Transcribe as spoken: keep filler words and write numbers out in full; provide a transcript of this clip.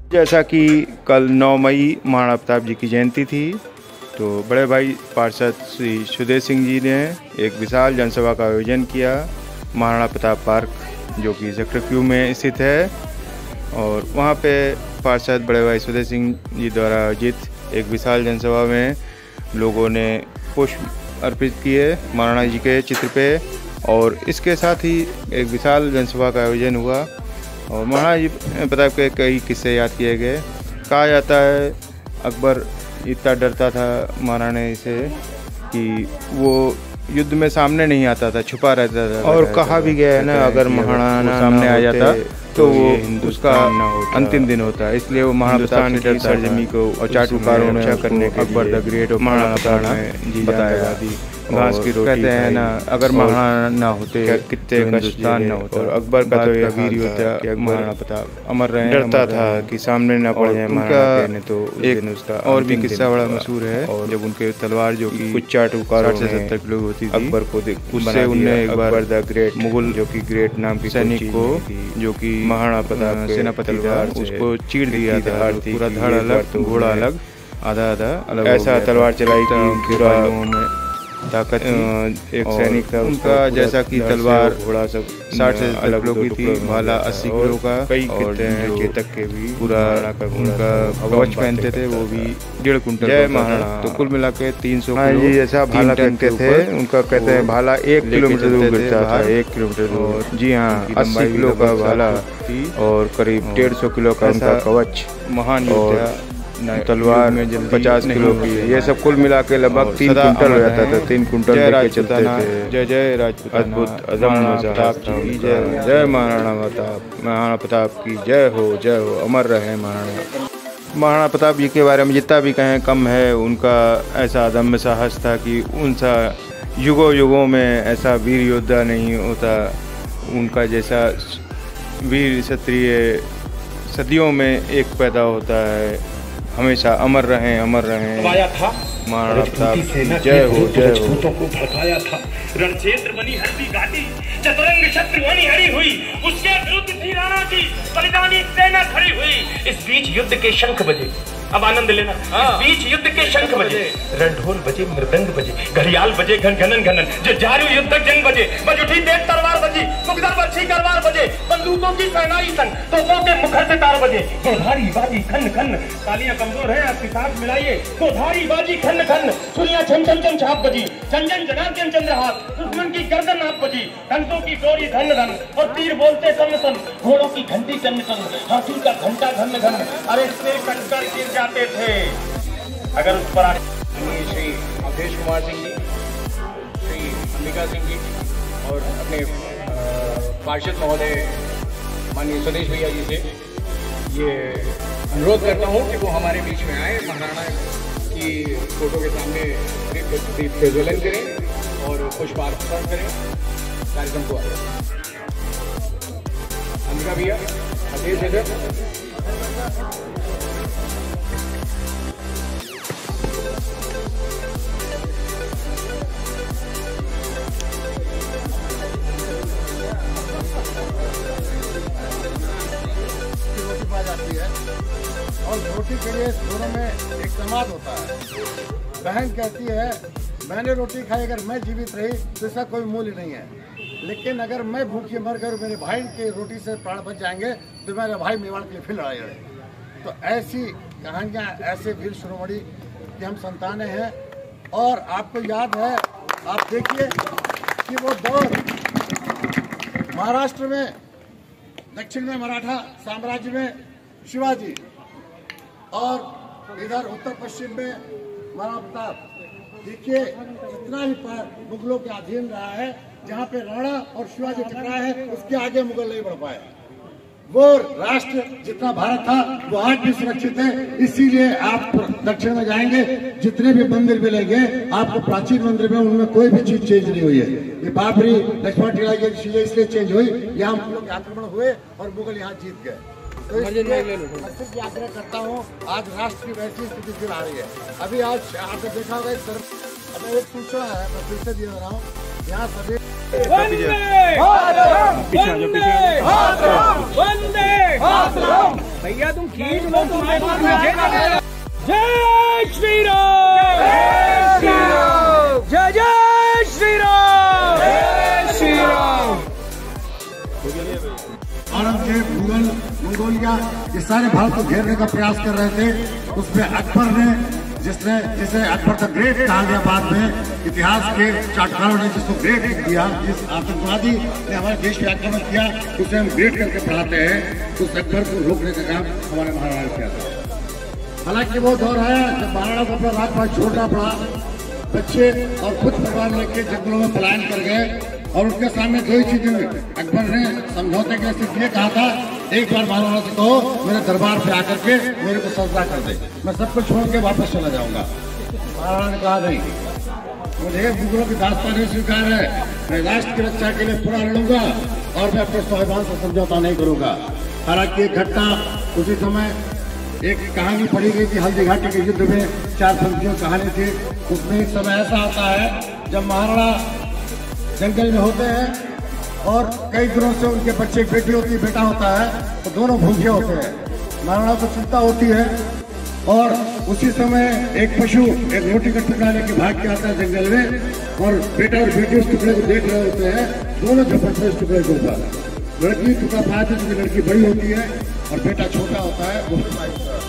जैसा कि कल नौ मई महाराणा प्रताप जी की जयंती थी, तो बड़े भाई पार्षद श्री सुदेश सिंह जी ने एक विशाल जनसभा का आयोजन किया महाराणा प्रताप पार्क, जो कि सेक्टर क्यू में स्थित है। और वहाँ पे पार्षद बड़े भाई सुदेश सिंह जी द्वारा आयोजित एक विशाल जनसभा में लोगों ने पुष्प अर्पित किए महाराणा जी के चित्र पे, और इसके साथ ही एक विशाल जनसभा का आयोजन हुआ। और महाराणा जी प्रताप के कई किस्से याद किए गए। कहा जाता है अकबर इतना डरता था महाराणा से कि वो युद्ध में सामने नहीं आता था, छुपा रहता था। और कहा भी गया है ना, अगर महाराणा सामने आ जाता तो वो उसका अंतिम दिन होता है। इसलिए वो महाराणा प्रताप की सरजमी को और चाटुकारों ने करने के अकबर द ग्रेट और महाराणा प्रताप ने बताया। घास की रोटी कहते हैं ना, अगर महाराणा ना होते कितने हिंदुस्तान ना होता। और अकबर का तो वीर योद्धा महाराणा प्रताप अमर रहे, डरता था कि सामने ना पड़ जाए महाराणा ने। तो एक उसका और भी किस्सा बड़ा मशहूर है, और जब उनके तलवार जो कि कुछ चाटुकारों से सत्तर किलो होती थी, अकबर को उससे उनने एक बार द ग्रेट मुगल जो कि ग्रेट नाम की सैनिक को, जो कि महाराणा प्रताप सेनापति था, उसको चीर दिया था। पूरा धड़ अलग, घोड़ा अलग, आधा आधा अलग। ऐसा तलवार चलाई थी पूरा ताकत एक सैनिक था उनका, जैसा कि तलवार घोड़ा सब साठ से सत्तर किलो की थी, भाला अस्सी किलो का। कई कहते हैं चेतक के भी पूरा उनका कवच पहनते थे, वो भी डेढ़ कुंटल। जय महाराणा। तो कुल मिला के तीन सौ किलो जैसा भाला पहनते थे। उनका कहते हैं भाला एक किलोमीटर दूर गिरता था, एक किलोमीटर दूर। जी हाँ, अस्सी किलो का भाला और करीब डेढ़ सौ किलो का उनका कवच। महान योद्धा। तलवार में पचास किलो की, ये सब कुल मिला के लगभग तीन कुंटल हो जाता था। तीन कुंटल लेके चलते थे। जय जय राजपूत, अद्भुत अदम्य प्रताप की जय। जय महाराणा प्रताप, महाराणा प्रताप की जय हो, जय हो, अमर रहे महाराणा। महाराणा प्रताप जी के बारे में जितना भी कहें कम है। उनका ऐसा अदम्य साहस था कि उनसा युगों युगों में ऐसा वीर योद्धा नहीं होता। उनका जैसा वीर क्षत्रिय सदियों में एक पैदा होता है। हमेशा अमर रहें, अमर रहें महाराणा प्रताप। जय हो, जय हो। को भड़काया था, रणक्षेत्र बनी हरती घाटी, चतुरंग शत्रु बनी हरी हुई, उसके विरुद्ध थी राणा की बलिदानी सेना खड़ी हुई। इस बीच युद्ध के शंख बजे, अब आनंद लेना। इस बीच युद्ध के शंख बजे, रणढोल बजे, मृदंग बजे, घड़ियाल बजे, घन घनन घनन, जो जारू युद्ध जंग बजे, बज उठी तेज तलवार बजी, मुगदर बरछी करवार बजे, बंदूकों की सहनाई संग, तोपों के मुखर से तार बजे, गोधारी बाजी खन खन। तालियां कमजोर है, आपके साथ मिलाइए। गोधारी बाजी खन खन, छुरियां छम छम छम छाप बजी, जंजन जनार्दन चंद्रहास, दुश्मन की गर्दन आप बजी, कंसों की डोरी धन धन, और तीर बोलते सन सन, घोड़ों की घंटी चन्न सन, हाथी का घंटा घन घन। अरे सिर कटकर गिर जाते थे अगर उस पर। श्री अवधेश कुमार सिंह जी, श्री अंबिका सिंह जी और अपने पार्षद महोदय माननीय सुदेश भैया जी से ये अनुरोध करता हूँ कि वो हमारे बीच में आए, महाराणा की फोटो के सामने दीप प्रज्वलन करें और पुष्पार्पण करें। कार्यक्रम को अंबिका भैया, अवधेश इधर। जाती है और रोटी के लिए दोनों में एक समाज होता है। बहन कहती है मैंने रोटी खाई, अगर मैं जीवित रही तो इसका कोई मूल्य नहीं है, लेकिन अगर मैं भूखे मर कर मेरे भाई के रोटी से प्राण बच जाएंगे तो मेरे भाई मेवाड़ के लिए फिर लड़ाई लड़े। तो ऐसी कहानियाँ, ऐसे वीर शिरोमणि की हम संतानें हैं। और आपको याद है, आप देखिए कि वो दौर महाराष्ट्र में, दक्षिण में मराठा साम्राज्य में शिवाजी, और इधर उत्तर पश्चिम में महाराणा प्रताप। देखिए इतना ही मुगलों के अधीन रहा है, जहाँ पे राणा और शिवाजी टकराए हैं उसके आगे मुगल नहीं बढ़ पाए। वो राष्ट्र जितना भारत था वो आज भी सुरक्षित है। इसीलिए आप दक्षिण में जाएंगे, जितने भी मंदिर मिलेंगे आपको प्राचीन मंदिर में, उनमें कोई भी चीज चेंज नहीं हुई है। ये बाबरी लक्ष्मण टिला की चीजें इसलिए चेंज हुई, यहाँ मुगलों के आक्रमण हुए और मुगल यहाँ जीत गए। तो मैं सिर्फ आग्रह करता हूँ, आज राष्ट्र की वैसी स्थिति फिर आ रही है। अभी आज आपने देखा होगा एक तरफ, अब एक सूचना है, मैं फिर से दिए रहा हूँ, यहाँ सभी वंदे मातरम, वंदे मातरम, वंदे मातरम। भैया तुम खींच लो, तुम जय श्री राम, जय श्री राम, जय जय श्री राम, जय श्री राम। औरंगजेब, मुगल, मंगोलिया ये सारे भारत को घेरने का प्रयास कर रहे थे। उसमें अकबर ने, जिसने जिसे अकबर द ग्रेट कहा गया बाद में, इतिहास के चाटकारों ने जिसको ग्रेट लिख दिया, जिस आतंकवादी ने हमारे देश पे आक्रमण किया उसे हम ग्रेट करके पढ़ाते हैं। उस अकबर को रोकने का काम हमारे महाराणा ने किया था। हालांकि वो दौर आया जब महाराणा को अपना राजपाट छोड़ना पड़ा, बच्चे और खुद परिवार लेके जंगलों में पलायन कर गए और उनके सामने दो ही चीजें हुई। अकबर ने समझौते के सिर्फ ये कहा था, एक बार महाराणा से कहो मेरे दरबार पे आकर के मेरे को सजा कर दे, मैं सब कुछ छोड़ के वापस चला जाऊंगा। महाराणा ने कहा नहीं, मुझे मुगलों की दास्तान स्वीकार है, मैं राष्ट्र की रक्षा के लिए पूरा लड़ूंगा और मैं अपने स्वाभिमान से समझौता नहीं करूंगा। हालांकि एक घटना उसी समय एक कहानी पढ़ी गई थी हल्दी घाटी के युद्ध में, चार पंक्तियों कहानी थी। उसमें एक समय ऐसा आता है जब महाराणा जंगल में होते हैं और कई दिनों से उनके बच्चे, एक बेटी होती है, बेटा होता है, तो दोनों भूखे होते हैं। महाराणा को चिंता होती है और उसी समय एक पशु एक रोटी का टुकड़ा लेके भाग के आता है जंगल में और बेटा और बेटी उस टुकड़े को देख रहे होते हैं, दोनों झपटते इस टुकड़े के ऊपर। लड़की टुकड़ा पाती क्योंकि लड़की बड़ी होती है और बेटा छोटा होता है।